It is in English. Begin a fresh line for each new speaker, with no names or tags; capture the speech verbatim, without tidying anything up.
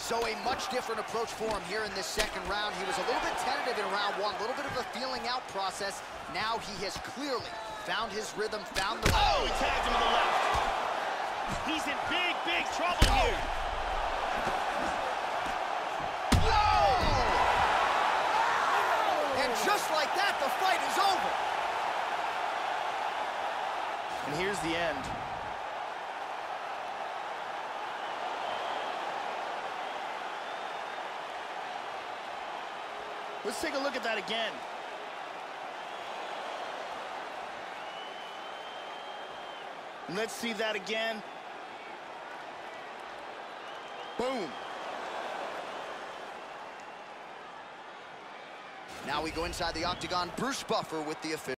So a much different approach for him here in this second round. He was a little bit tentative in round one, a little bit of a feeling out process. Now he has clearly found his rhythm, found the...
Oh, he tagged him to the left. He's in big, big trouble here.
Whoa! And just like that, the fight is over.
And here's the end. Let's take a look at that again. Let's see that again. Boom.
Now we go inside the octagon. Bruce Buffer with the official.